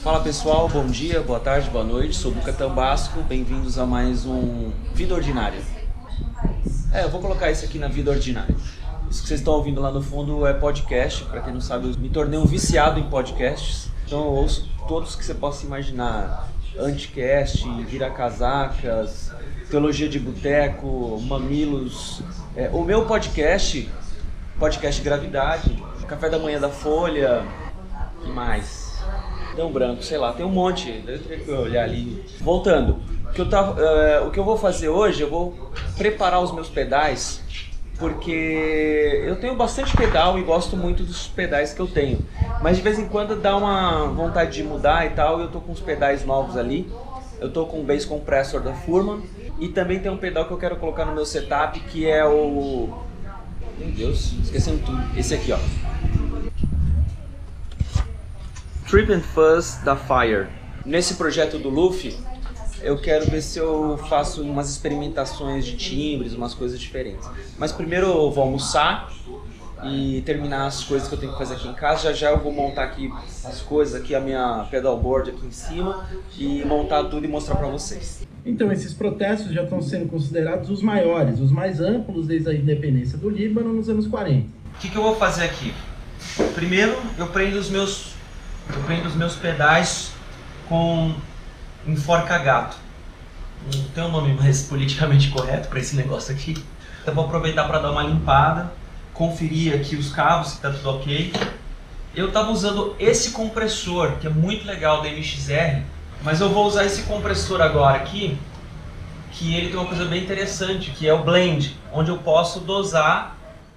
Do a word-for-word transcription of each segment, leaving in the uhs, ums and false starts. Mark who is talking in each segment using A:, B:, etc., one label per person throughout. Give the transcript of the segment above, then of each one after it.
A: Fala pessoal, bom dia, boa tarde, boa noite, sou Luca Tambasco, bem-vindos a mais um Vida Ordinária. É, eu vou colocar isso aqui na Vida Ordinária. Isso que vocês estão ouvindo lá no fundo é podcast, para quem não sabe eu me tornei um viciado em podcasts, então eu ouço todos que você possa imaginar, Anticast, Vira-Casacas, Teologia de Boteco, Mamilos, é, o meu podcast, podcast Gravidade, Café da Manhã da Folha, o que mais? Deu um branco, sei lá, tem um monte, eu teria que olhar ali. Voltando, o que, eu tava, uh, o que eu vou fazer hoje, eu vou preparar os meus pedais, porque eu tenho bastante pedal e gosto muito dos pedais que eu tenho. Mas de vez em quando dá uma vontade de mudar e tal, e eu tô com uns pedais novos ali. Eu tô com o Bass Compressor da Furman, e também tem um pedal que eu quero colocar no meu setup, que é o... Meu Deus, esquecendo tudo. Esse aqui, ó. Trip and Fuzz da Fire. Nesse projeto do Luffy, eu quero ver se eu faço umas experimentações de timbres, umas coisas diferentes. Mas primeiro eu vou almoçar e terminar as coisas que eu tenho que fazer aqui em casa. Já já eu vou montar aqui as coisas, aqui a minha pedalboard aqui em cima e montar tudo e mostrar pra vocês.
B: Então esses protestos já estão sendo considerados os maiores, os mais amplos desde a independência do Líbano nos anos quarenta.
A: O que, que eu vou fazer aqui? Primeiro eu prendo os meus Eu prendo os meus pedais com enforca-gato. Não tem um nome mais politicamente correto para esse negócio aqui. Então vou aproveitar para dar uma limpada, conferir aqui os cabos se está tudo ok. Eu estava usando esse compressor, que é muito legal da M X R, mas eu vou usar esse compressor agora aqui, que ele tem uma coisa bem interessante, que é o blend, onde eu posso dosar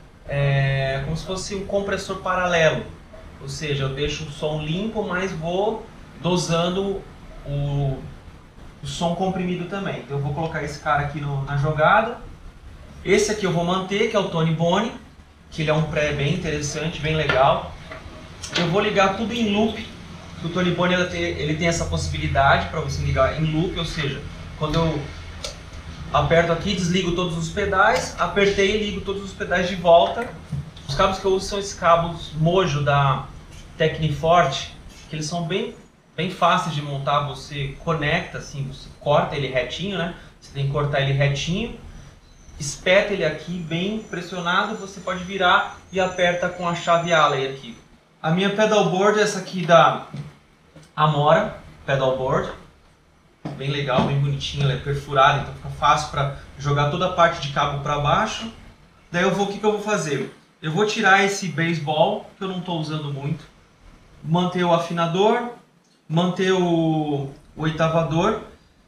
A: é, como se fosse um compressor paralelo. Ou seja, eu deixo o som limpo, mas vou dosando o, o som comprimido também. Então eu vou colocar esse cara aqui no, na jogada. Esse aqui eu vou manter, que é o Tony Boni, que ele é um pré bem interessante, bem legal. Eu vou ligar tudo em loop, que o Tony Boni ele tem, ele tem essa possibilidade para você ligar em loop, ou seja, quando eu aperto aqui, desligo todos os pedais, apertei e ligo todos os pedais de volta. Os cabos que eu uso são esses cabos Mojo da Tecniforte, que eles são bem, bem fáceis de montar. Você conecta assim, você corta ele retinho, né? Você tem que cortar ele retinho, espeta ele aqui bem pressionado, você pode virar e aperta com a chave Allen aqui. A minha pedalboard é essa aqui da Amora Pedalboard, bem legal, bem bonitinha, ela é perfurada, então fica fácil para jogar toda a parte de cabo para baixo. Daí eu vou, o que, que eu vou fazer? Eu vou tirar esse baseball, que eu não estou usando muito, manter o afinador, manter o, o oitavador,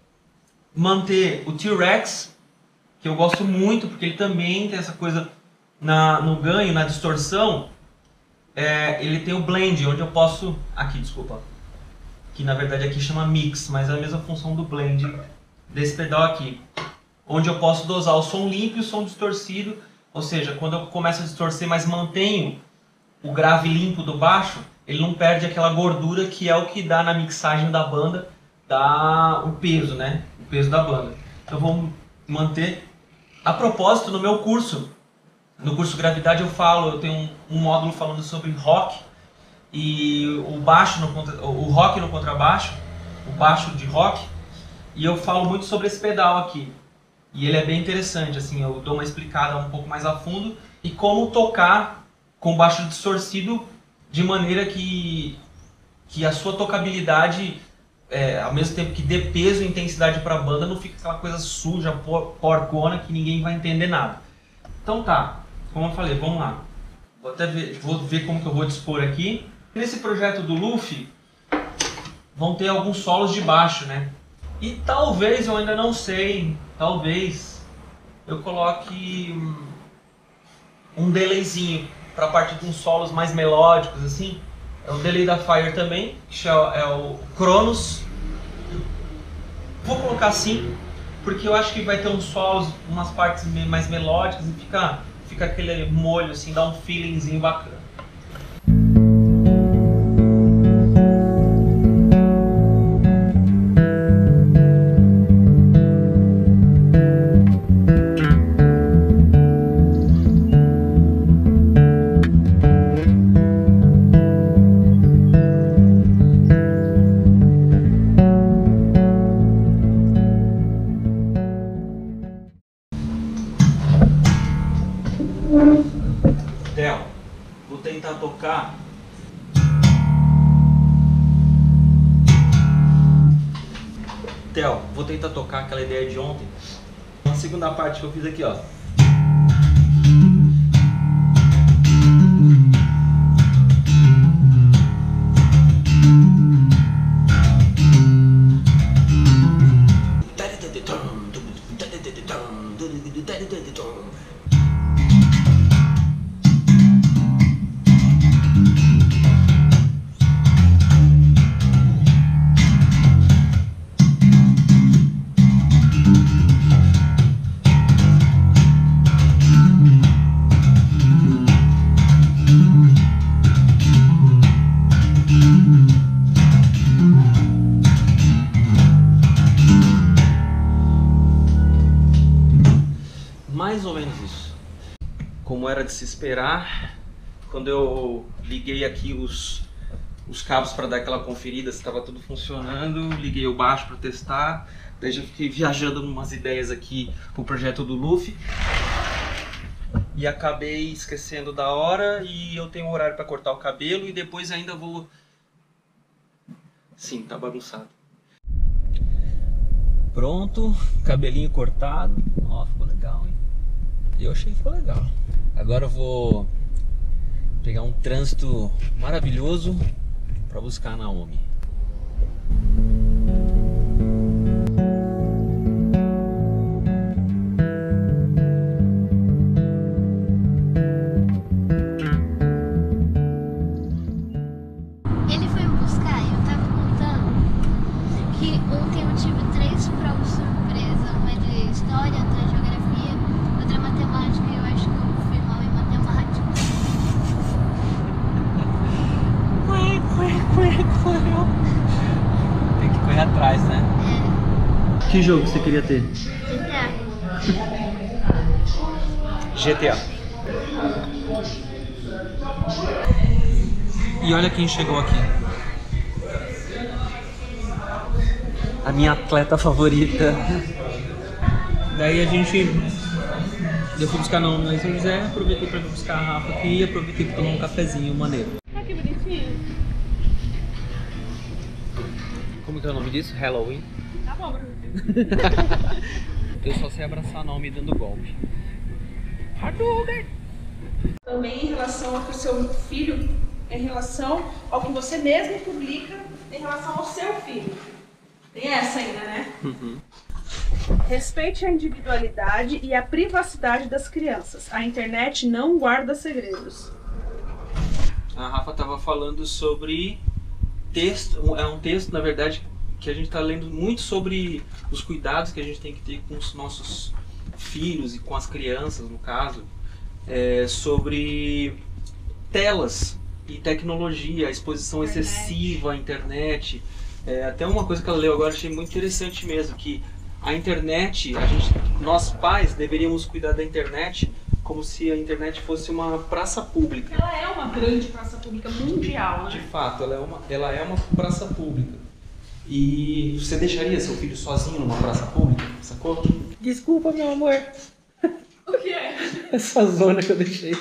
A: manter o T-Rex, que eu gosto muito, porque ele também tem essa coisa na, no ganho, na distorção. É, ele tem o blend, onde eu posso... Aqui, desculpa. Que na verdade aqui chama mix, mas é a mesma função do blend desse pedal aqui. Onde eu posso dosar o som limpo e o som distorcido. Ou seja, quando eu começo a distorcer, mas mantenho o grave limpo do baixo, ele não perde aquela gordura que é o que dá na mixagem da banda, dá o peso, né? O peso da banda. Então eu vou manter. A propósito, no meu curso, no curso Gravidade eu falo, eu tenho um, um módulo falando sobre rock e o baixo no contra, o rock no contrabaixo, o baixo de rock, e eu falo muito sobre esse pedal aqui. E ele é bem interessante, assim, eu dou uma explicada um pouco mais a fundo e como tocar com baixo distorcido de maneira que, que a sua tocabilidade, é, ao mesmo tempo que dê peso e intensidade para a banda, não fica aquela coisa suja, por, porcona, que ninguém vai entender nada. Então tá, como eu falei, vamos lá. Vou até ver, vou ver como que eu vou dispor aqui. Nesse projeto do Luffy, vão ter alguns solos de baixo, né? E talvez, eu ainda não sei, talvez eu coloque um delayzinho para a parte de uns solos mais melódicos, assim. É o delay da Fire também, que é o Cronos. Vou colocar assim, porque eu acho que vai ter uns solos, umas partes mais melódicas e fica, fica aquele molho, assim, dá um feelingzinho bacana. vou tentar tocar aquela ideia de ontem. A segunda parte que eu fiz aqui, ó. Mais ou menos isso. Como era de se esperar, quando eu liguei aqui os, os cabos para dar aquela conferida se estava tudo funcionando, liguei o baixo para testar, daí já fiquei viajando umas ideias aqui pro projeto do Luffy e acabei esquecendo da hora, e eu tenho um horário para cortar o cabelo e depois ainda vou... Sim, tá bagunçado. Pronto, cabelinho cortado. Ó, ficou legal, hein? Eu achei que ficou legal. Agora eu vou pegar um trânsito maravilhoso para buscar a Naomi.
C: Ele foi me buscar e eu tava contando que ontem eu tive três provas surpresa, uma de história, outra de geografia, outra matemática, e eu acho que eu fui mal em matemática.
A: Tem que correr atrás, né?
C: É.
A: Que jogo você queria ter?
C: G T A.
A: G T A. E olha quem chegou aqui. A minha atleta favorita. Daí a gente... Eu fui buscar não em São José, aproveitei para buscar a Rafa aqui e aproveitei para tomar um cafezinho maneiro.
D: Ah, que bonitinho.
A: Como que é o nome disso? Halloween?
D: Tá bom, Bruno.
A: Eu só sei abraçar a Naomi dando golpe.
D: Também em relação ao que o seu filho, em relação ao que você mesmo publica em relação ao seu filho. Tem essa ainda, né?
A: Uhum.
D: Respeite a individualidade e a privacidade das crianças. A internet não guarda segredos.
A: A Rafa estava falando sobre texto, é um texto, na verdade, que a gente está lendo muito sobre os cuidados que a gente tem que ter com os nossos filhos e com as crianças, no caso, é, sobre telas e tecnologia, a exposição
D: Internet.
A: excessiva à internet. É, até uma coisa que ela leu agora, achei muito interessante mesmo, que a internet, a gente, nós pais deveríamos cuidar da internet como se a internet fosse uma praça pública.
D: Ela é uma grande praça pública mundial,
A: De
D: né?
A: fato, ela é uma, ela é uma praça pública. E você deixaria seu filho sozinho numa praça pública, sacou? Desculpa, meu amor.
D: O que é?
A: Essa zona que eu deixei.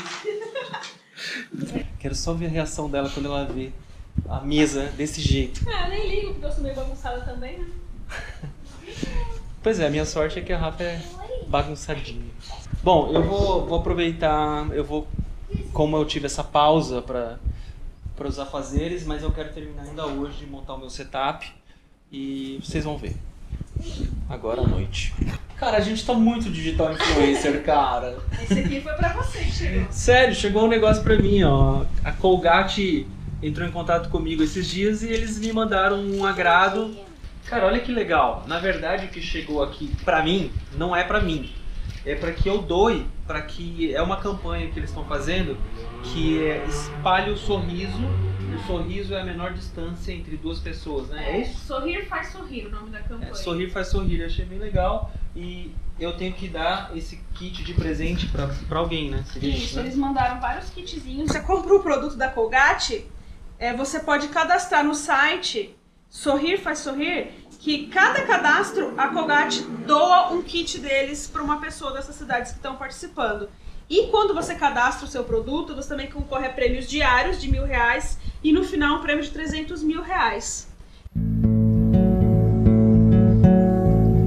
A: Quero só ver a reação dela quando ela vê a mesa desse jeito.
D: Ah, eu nem ligo porque eu sou meio bagunçada também, né?
A: Pois é, a minha sorte é que a Rafa é bagunçadinha. Bom, eu vou, vou aproveitar, eu vou, como eu tive essa pausa para para os afazeres, mas eu quero terminar ainda hoje de montar o meu setup e vocês vão ver. Agora à noite. Cara, a gente tá muito digital influencer, cara.
D: Esse aqui foi pra você que chegou.
A: Sério, chegou um negócio pra mim, ó. A Colgate entrou em contato comigo esses dias e eles me mandaram um agrado. Cara, olha que legal. Na verdade, o que chegou aqui pra mim não é pra mim. É para que eu doe, para que é uma campanha que eles estão fazendo que é espalhe o sorriso. O sorriso é a menor distância entre duas pessoas, né? É isso?
D: Sorrir faz sorrir, o nome da campanha.
A: É, sorrir faz sorrir, eu achei bem legal. E eu tenho que dar esse kit de presente pra, pra alguém, né? Seria
D: Isso,
A: né?
D: eles mandaram vários kitzinhos. Você comprou o produto da Colgate, é, você pode cadastrar no site Sorrir Faz Sorrir, que cada cadastro a Colgate doa um kit deles para uma pessoa dessas cidades que estão participando. E quando você cadastra o seu produto, você também concorre a prêmios diários de mil reais e no final um prêmio de trezentos mil reais.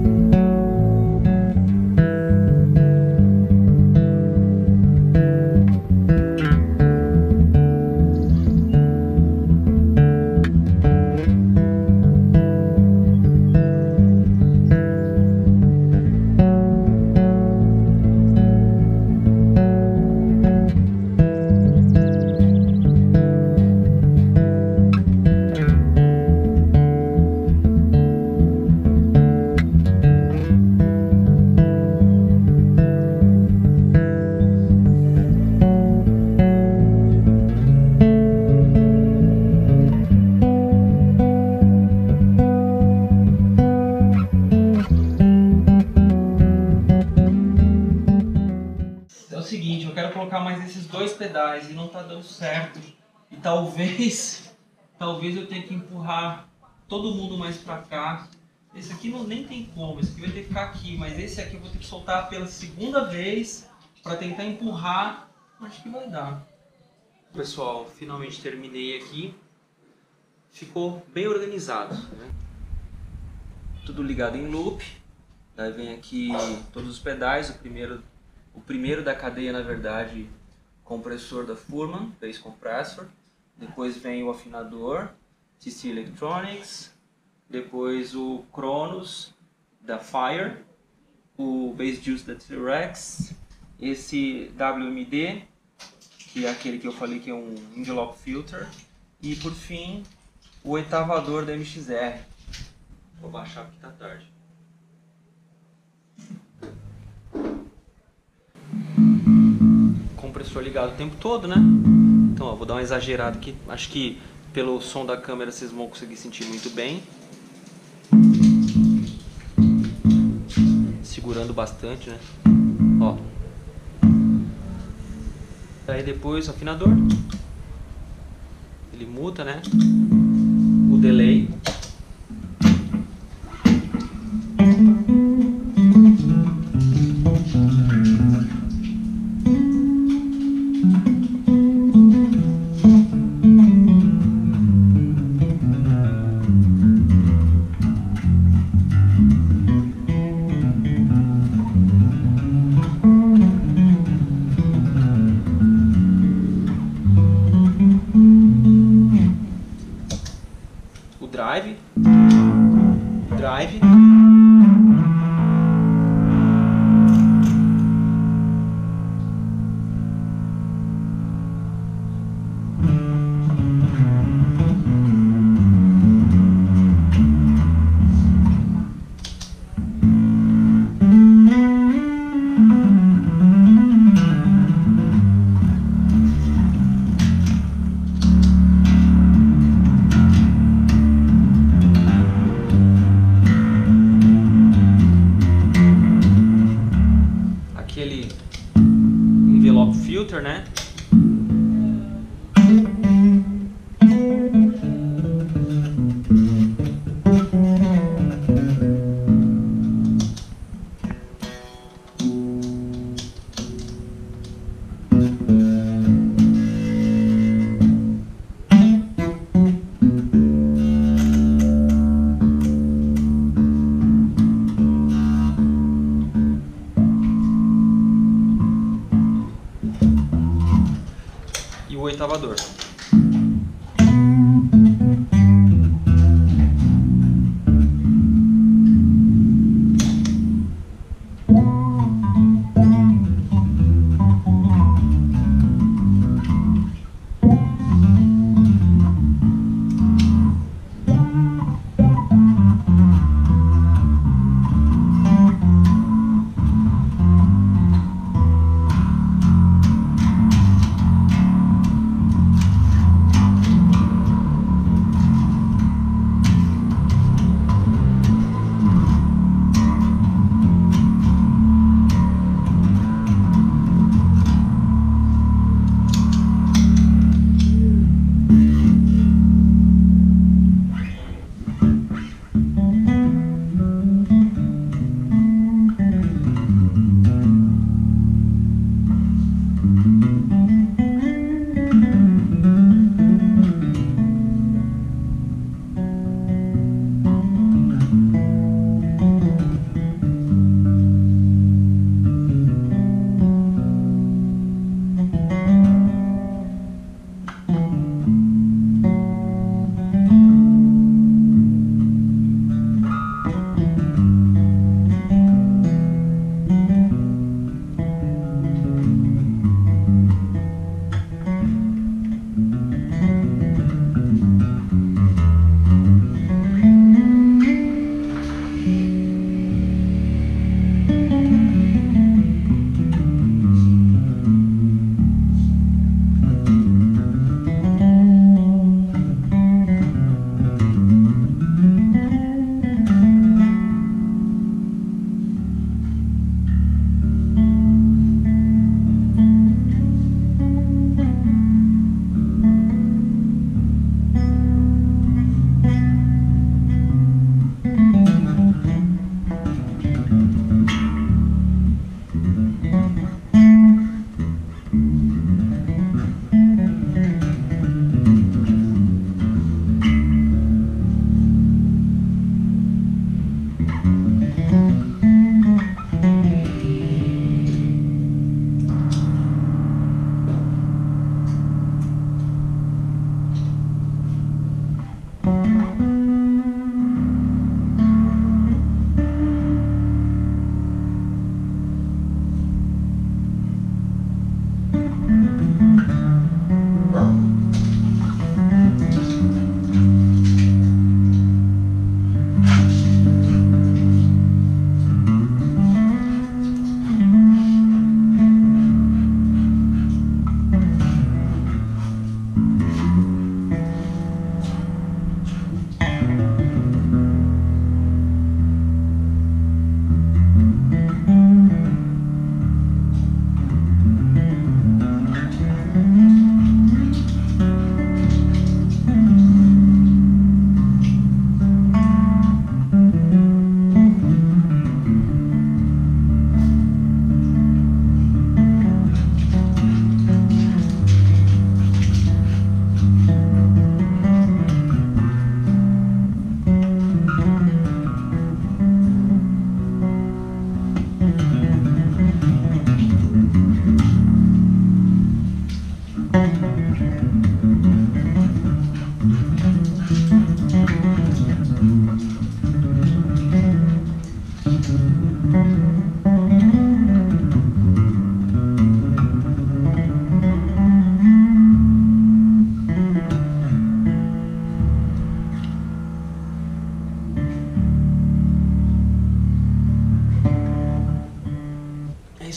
A: certo. E talvez, talvez eu tenha que empurrar todo mundo mais pra cá. Esse aqui não, nem tem como, esse aqui vai ter que ficar aqui, mas esse aqui eu vou ter que soltar pela segunda vez para tentar empurrar. Acho que vai dar. Pessoal, finalmente terminei aqui. Ficou bem organizado, né? Tudo ligado em loop. Daí vem aqui todos os pedais. O primeiro, o primeiro da cadeia, na verdade, compressor da Furman, bass compressor. Depois vem o afinador, T C Electronics. Depois o Kronos da Fire, o Bass Juice da T-Rex, esse W M D, que é aquele que eu falei que é um envelope filter, e por fim o oitavador da M X R. Vou baixar porque tá tarde. Compressor ligado o tempo todo, né? Então, ó, vou dar uma exagerada aqui. Acho que pelo som da câmera vocês vão conseguir sentir muito bem. Segurando bastante, né? Ó. Aí depois o afinador. Ele muta, né? O delay. Drive, drive, aquele envelope filter, né? E o oitavador.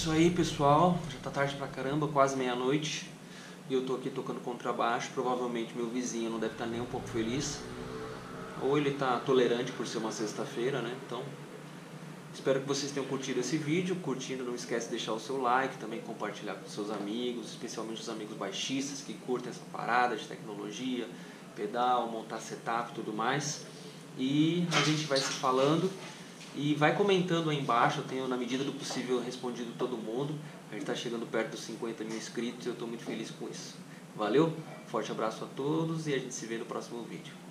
A: isso aí, pessoal. Já tá tarde pra caramba, quase meia-noite. E eu tô aqui tocando contrabaixo. Provavelmente meu vizinho não deve estar nem um pouco feliz. Ou ele tá tolerante por ser uma sexta-feira, né? Então, espero que vocês tenham curtido esse vídeo. Curtindo, não esquece de deixar o seu like, também compartilhar com seus amigos, especialmente os amigos baixistas que curtem essa parada de tecnologia, pedal, montar setup e tudo mais. E a gente vai se falando e vai comentando aí embaixo. Eu tenho, na medida do possível, respondido todo mundo. A gente está chegando perto dos cinquenta mil inscritos e eu estou muito feliz com isso. Valeu, forte abraço a todos e a gente se vê no próximo vídeo.